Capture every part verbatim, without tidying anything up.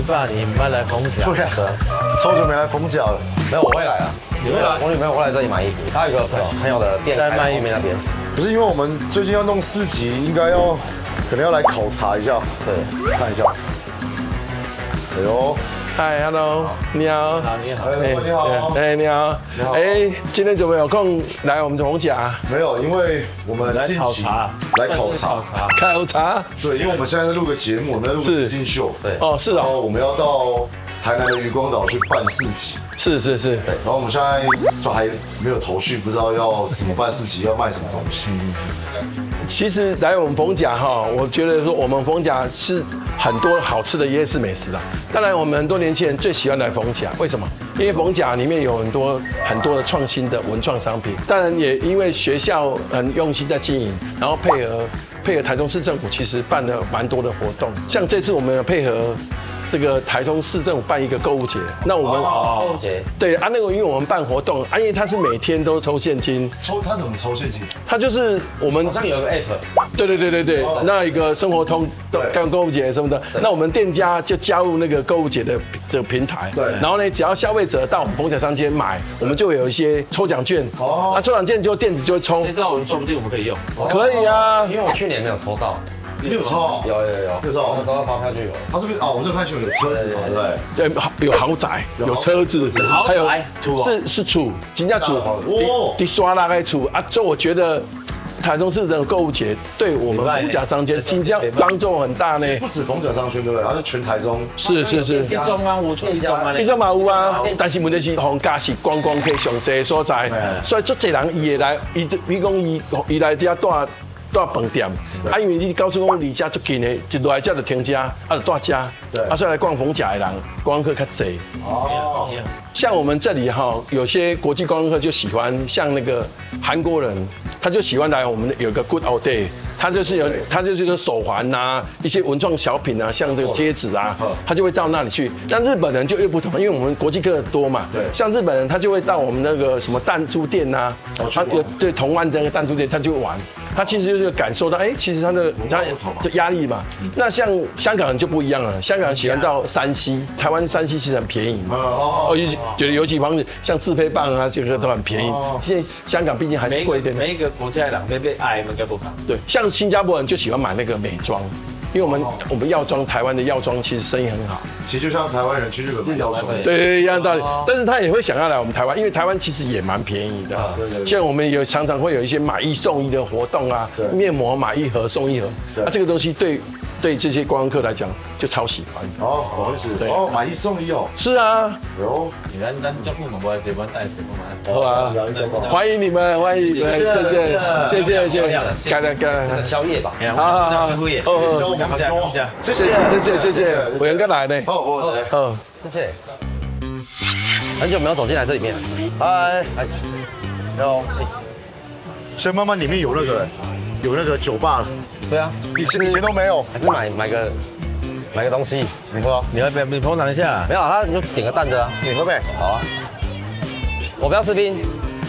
爸，你们来逢甲。 对啊，超久没来逢甲了。 没有，我会来啊。 你会来？ 我女朋友会来这里买衣服，她有一个朋友朋友的店在卖后面那边。 不是因为我们最近要弄市集，应该要可能要来考察一下， 对， 看一下。哎呦。 嗨 ，Hello， 你好。 好，你好。 哎，你好。 哎，你好。 你好。 哎，今天怎么有空来我们逢甲？ 没有，因为我们来考察， 来考察， 考察。 对，因为我们现在在录个节目，我们在录个实境秀。 对。 哦，是然后哦。 我们要到台南的渔光岛去办市集。 是是是。 然后我们现在就还没有头绪，不知道要怎么办市集，要卖什么东西。 其实来我们逢甲哈，我觉得说我们逢甲是很多好吃的夜市美食啦。当然，我们很多年轻人最喜欢来逢甲，为什么？因为逢甲里面有很多很多的创新的文创商品。当然，也因为学校很用心在经营，然后配合配合台中市政府，其实办了蛮多的活动。像这次我们有配合。 这个台中市政府办一个购物节，那我们购物节对啊，那个因为我们办活动啊，因为它是每天都抽现金， 抽它怎么抽现金？ 它就是我们好像有个 app， 对对对对对，那一个生活通干购物节什么的，那我们店家就加入那个购物节的的平台， 对， 然后呢，只要消费者到我们逢甲商街买，我们就会有一些抽奖券，哦，那抽奖券就电子就会抽， 这我们说不定我们可以用， 可以啊， 因为我去年没有抽到。 你有抽？ 有有有有抽， 我抽到发票就有。 他是不是哦？我这看新闻有车子嘛，对不对？ 对，有豪宅，有车子，还有是是厝，真正厝，第刷那个厝啊，就我觉得。 台中市的购物节对我们逢甲商圈今天帮助很大呢， 不止逢甲商圈对不对？然后是全台中。 是是是。 一中啊，五处一中啊， 一中嘛有啊，但是问题是逢甲是观光客上济所在，所以足侪人伊会来，伊比讲伊伊来遮住住饭店，啊，因为你高速公路离遮足近的，就来遮就停车，啊就住遮，啊所以来逛逢甲的人观光客较侪。哦。像我们这里哈，有些国际观光客就喜欢，像那个韩国人。 他就喜欢来我们有个 Good Old Day， 他就是有他就是个手环呐，一些文创小品啊，像这个贴纸啊，他就会到那里去。但日本人就又不同，因为我们国际客多嘛，对，像日本人他就会到我们那个什么弹珠店呐，他有对铜湾这个弹珠店，他就玩，他其实就是感受到，哎，其实他的他的压力嘛。那像香港人就不一样了，香港人喜欢到山西，台湾山西其实很便宜嘛，哦，觉得尤其方式像自飞棒啊，这个都很便宜。现在香港毕竟还是贵一点。 每一个国家的人被被爱应该不同。 对，像新加坡人就喜欢买那个美妆，因为我们我们药妆台湾的药妆其实生意很好。 其实就像台湾人去日本买药妆， 对，一样道理。但是他也会想要来我们台湾，因为台湾其实也蛮便宜的。对对。像我们有常常会有一些买一送一的活动啊，面膜买一盒送一盒，啊，这个东西对。 对这些观光客来讲，就超喜欢。 哦，不好意思，对，哦，买一送一哦。 是啊。 有。 你咱咱照顾我们，我谁帮带谁帮买。 好啊，欢迎你们，欢迎你们，谢谢，谢谢，谢谢，干了干了。 宵夜吧。 好好好， 哦哦，感谢， 谢谢，谢谢，谢谢，我应该来呢。 哦哦， 哦， 谢谢。很久没有走进来这里面。 嗨，嗨，你好。所以慢慢里面有那个有那个酒吧了。 对啊， 以前以前都没有， 还是买买个买个东西， 你喝， 你要不要你捧场一下？ 没有，他你就点个蛋的啊， 你喝呗。 好啊，我不要吃冰。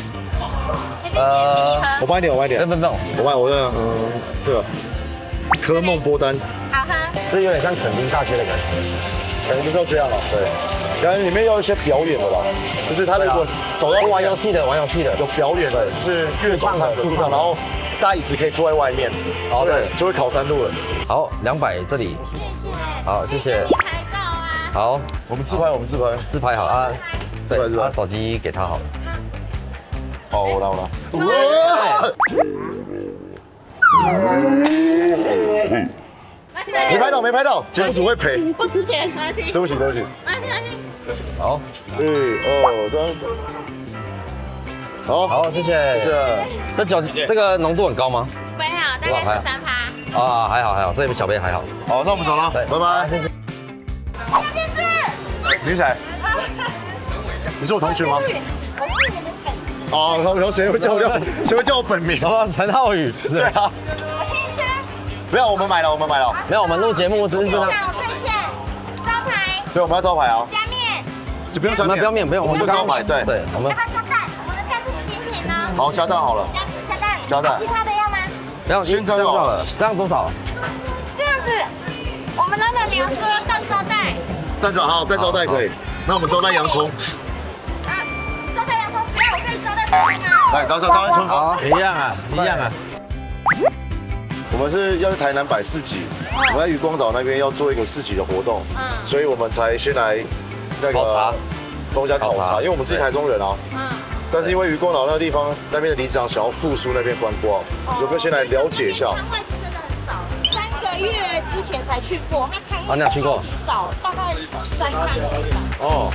呃，我帮你点，我帮你点。 不不不， 我帮我的嗯这个科梦波丹， 好喝， 这有点像垦丁大学的感觉， 可能就是要这样了，对。然后里面要有一些表演的吧，就是他如果走到玩游戏的，玩游戏的有表演的，就是乐手唱歌，然后。 大家椅子可以坐在外面，好对，就会烤山路了。 好，两百这里，好，谢谢。 拍照啊。 好， 我们自拍，我们自拍， 自拍好啊。 自拍自拍， 把手机给他好了。 好，我来我来。没拍到，没拍到，节目组会赔。 不值钱，没关系。 对不起，对不起。 没关系，没关系。 好， 一二三。 好， 好，谢谢。 是， 这酒这个浓度很高吗？ 没有，大概十三趴。 啊，还好还好，这小杯还好。 好，那我们走了，拜拜。你是谁？你是我同学吗？ 我是你的粉丝。 哦，然后谁会叫我叫谁会叫我本名？ 哦，陈浩宇。 对啊。不要，我们买了，我们买了。 没有，我们录节目只是说。 我推荐招牌。 对，我们要招牌啊。 加面。 就不用加面， 不要面，不用， 我们就招牌，对。 对，我们。 好，加蛋好了。 加加蛋。 加蛋。 其他的要吗？ 不要， 先这样好了。 这样多少？ 这样子，我们老板娘说蛋招待， 蛋招好，蛋招待可以。那我们招待洋葱。 招待洋葱，那我可以招待葱吗？ 来，招待招待葱。 好， 一样啊，一样啊。 我们是要去台南摆市集，我们在渔光岛那边要做一个市集的活动， 嗯所以我们才先来那考察个东家考察，因为我们自己台中人啊。 嗯， 但是因为渔光岛那个地方，那边的里长想要复苏那边观光，所以我们先来了解一下。 看外资真的很少，三个月之前才去过，他看啊你有去过超级少，大概三趟而已吧。 哦。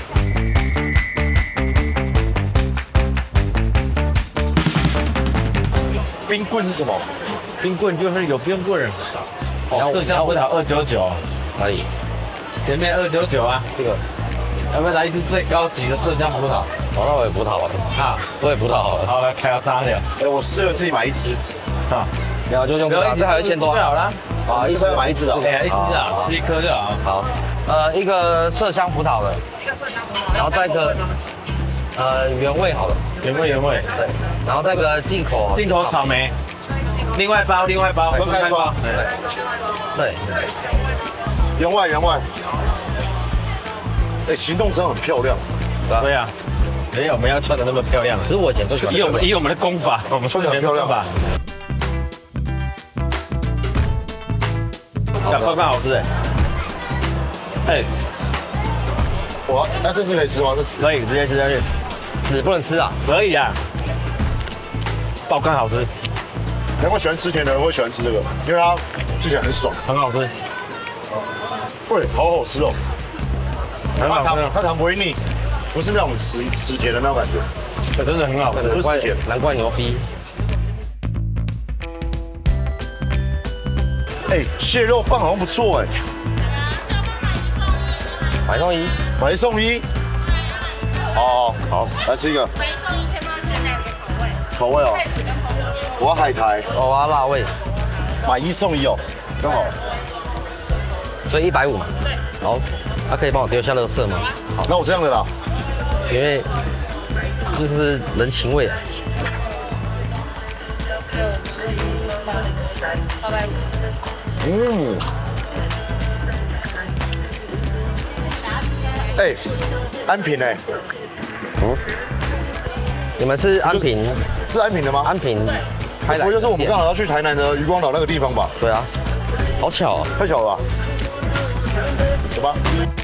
冰棍是什么？ 冰棍就是有冰棍，哦，麝香葡萄二九九， 哪里？ 前面二九九啊， 这个， 要不要来一支最高级的麝香葡萄？ 哦，那我也葡萄了， 啊， 我也葡萄好了。 好，来开到大了， 哎，我试了自己买一支， 好， 然后就用葡萄，这还有一千多啊。 就好了， 啊，一支要买一支啊。 哎，一支啊，吃一颗就好。 好，呃，一个麝香葡萄的，然后再一个呃原味好了， 原味原味， 对，然后再一个进口进口草莓，另外包另外包， 分开装。 对， 员外员外。哎，行动真的很漂亮。 对啊，没有我们要穿的那么漂亮， 其实我以前最喜欢以我们以我们的功法，我们穿得很漂亮吧。要刚刚好吃哎，哎， 我那这是可以吃吗？这纸可以直接吃下去， 籽不能吃啊。 可以啊，爆肝好吃， 难怪喜欢吃甜的人会喜欢吃这个，因为它吃起来很爽。 很好吃， 对，好好吃哦。它很好吃， 糖它糖不会腻，不是那种死死甜的那种感觉。 真的很好吃。 不是死甜。 难怪牛逼。 哎，蟹肉饭好像不错哎， 买送一， 买一送一。好好， 好， 来吃一个买一送一，可以帮我选哪个口味？ 口味哦。 菜籽跟红椒。 我要海苔， 哦，我要辣味， 买一送一哦，刚好。 所以一百五嘛。 对。 好，那可以帮我丢下垃圾吗？好， 那我这样的啦， 因为就是人情味啊。 八百五。 嗯。哎，安平哎， 嗯，你们是安平？ 是安平的吗？ 安平开来， 不就是我们刚好要去台南的渔光岛那个地方吧？ 对啊，好巧啊。 太巧了吧？走吧。